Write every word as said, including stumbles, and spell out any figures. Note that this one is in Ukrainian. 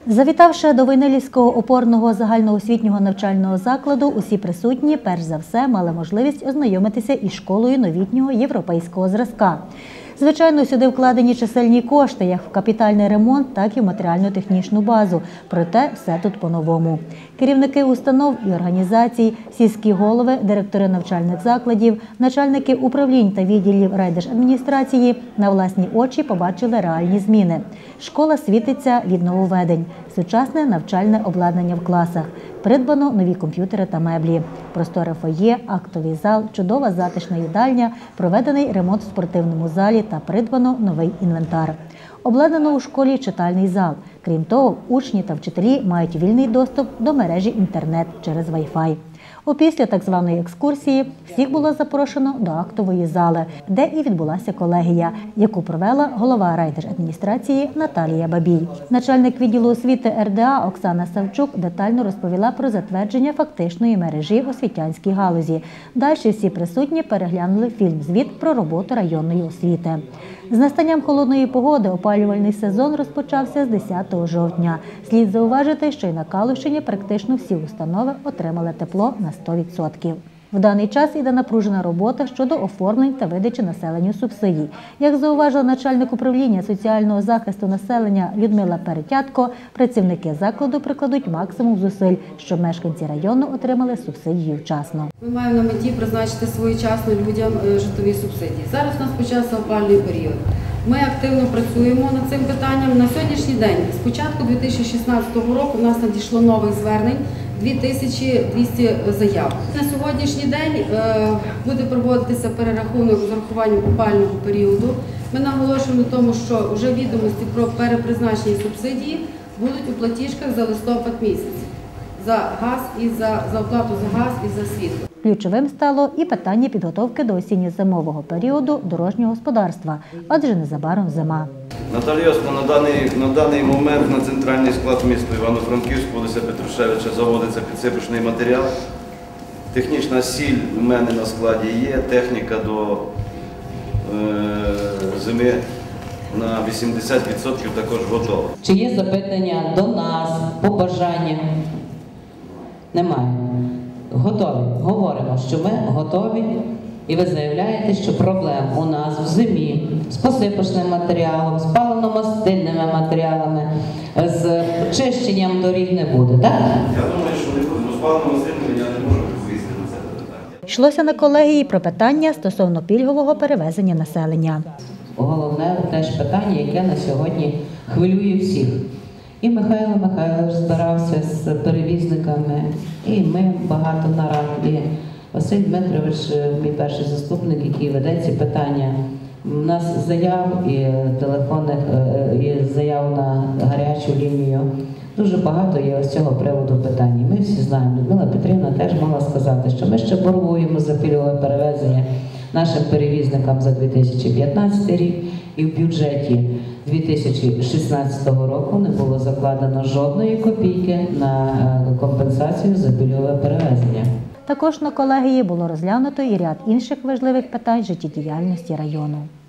Завітавши до Войнилівського опорного загальноосвітнього навчального закладу, усі присутні, перш за все, мали можливість ознайомитися із школою новітнього європейського зразка. Звичайно, сюди вкладені чисельні кошти, як в капітальний ремонт, так і в матеріально-технічну базу. Проте все тут по-новому. Керівники установ і організацій, сільські голови, директори навчальних закладів, начальники управлінь та відділів райдержадміністрації на власні очі побачили реальні зміни. Школа світиться від нововведень. Сучасне навчальне обладнання в класах. Придбано нові комп'ютери та меблі. Просторе фоє, актовий зал, чудова затишна їдальня, проведений ремонт в спортивному залі та придбано новий інвентар. Обладнано у школі читальний зал. Крім того, учні та вчителі мають вільний доступ до мережі інтернет через Wi-Fi. Опісля так званої екскурсії всіх було запрошено до актової зали, де і відбулася колегія, яку провела голова райдержадміністрації Наталія Бабій. Начальник відділу освіти ер де а Оксана Савчук детально розповіла про затвердження фактичної мережі в освітянській галузі. Далі всі присутні переглянули фільм-звіт про роботу районної освіти. З настанням холодної погоди опалювальний сезон розпочався з десятого жовтня. Слід зауважити, що й на Калущині практично всі установи отримали тепло на сто відсотків. В даний час іде напружена робота щодо оформлень та видачі населенню субсидій. Як зауважила начальник управління соціального захисту населення Людмила Перетятко, працівники закладу прикладуть максимум зусиль, щоб мешканці району отримали субсидії вчасно. Ми маємо на меті призначити своєчасно людям житлові субсидії. Зараз у нас почався опалювальний період. Ми активно працюємо над цим питанням. На сьогоднішній день, з початку дві тисячі шістнадцятого року, у нас надійшло нових звернень дві тисячі двісті заяв. На сьогоднішній день буде проводитися перерахунок з урахуванням опалювального періоду. Ми наголошуємо на тому, що вже відомості про перепризначені субсидії будуть у платіжках за листопад місяць. За газ і за, за оплату за газ і за світло. Ключовим стало і питання підготовки до осінньо-зимового періоду дорожнього господарства, адже незабаром зима. Наталія Йосипівна, на даний, на даний момент на центральний склад міста Івано-Франківську, вулиця Петрушевича, заводиться підсипочний матеріал. Технічна сіль у мене на складі є, техніка до е, зими на вісімдесят відсотків також готова. Чи є запитання до нас, побажання? Немає. Готові. Говоримо, що ми готові. І ви заявляєте, що проблем у нас в зимі з посипочним матеріалом, з паливно-мастильними матеріалами, з чищенням доріг не буде, так? Я думаю, що не буде. З паливно-мастильними я не можу відповісти на це питання. Йшлося на колегії про питання стосовно пільгового перевезення населення. Головне теж питання, яке на сьогодні хвилює всіх. І Михайло Михайлович збирався з перевізниками, і ми багато нарад, і Василь Дмитрович, мій перший заступник, який веде ці питання. У нас заяв і телефонних, і заяв на гарячу лінію. Дуже багато є з цього приводу питань. Ми всі знаємо, Людмила Петрівна теж могла сказати, що ми ще боргуємо за пільгове перевезення нашим перевізникам за дві тисячі п'ятнадцятий рік, і в бюджеті дві тисячі шістнадцятого року не було закладено жодної копійки на компенсацію за пільгове перевезення. Також на колегії було розглянуто і ряд інших важливих питань життєдіяльності району.